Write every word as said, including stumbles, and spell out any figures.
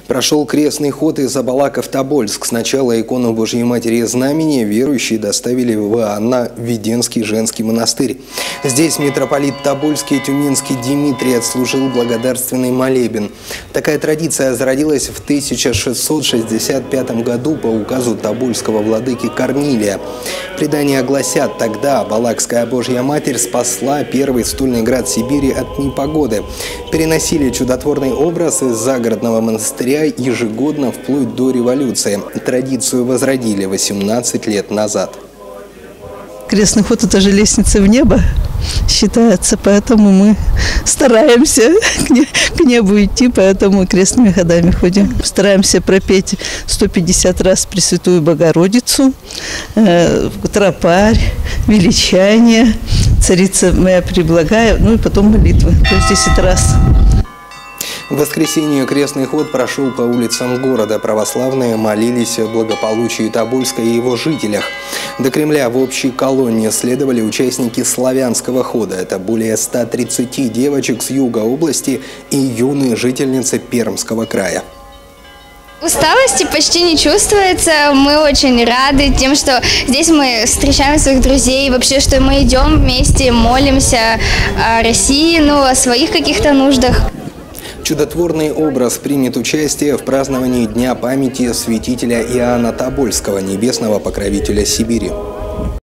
Прошел крестный ход из Абалака в Тобольск. Сначала икону Божьей Матери Знамения верующие доставили в Иоанно-Веденский женский монастырь. Здесь митрополит Тобольский и Тюменский Дмитрий отслужил благодарственный молебен. Такая традиция зародилась в тысяча шестьсот шестьдесят пятом году по указу тобольского владыки Корнилия. Предания гласят, тогда Абалакская Божья Матерь спасла первый стольный град Сибири от непогоды. Переносили чудотворный образ из загородного монастыря ежегодно вплоть до революции. Традицию возродили восемнадцать лет назад. Крестный ход – это же лестница в небо считается, поэтому мы стараемся к небу идти, поэтому крестными ходами ходим. Стараемся пропеть сто пятьдесят раз Пресвятую Богородицу, э, тропарь, величание, Царица моя преблагая, ну и потом молитвы, то есть десять раз. В воскресенье крестный ход прошел по улицам города. Православные молились о благополучии Тобольска и его жителях. До Кремля в общей колонне следовали участники славянского хода. Это более ста тридцати девочек с юга области и юные жительницы Пермского края. Усталости почти не чувствуется. Мы очень рады тем, что здесь мы встречаем своих друзей, вообще, что мы идем вместе, молимся о России, ну, о своих каких-то нуждах. Чудотворный образ примет участие в праздновании Дня памяти святителя Иоанна Тобольского, небесного покровителя Сибири.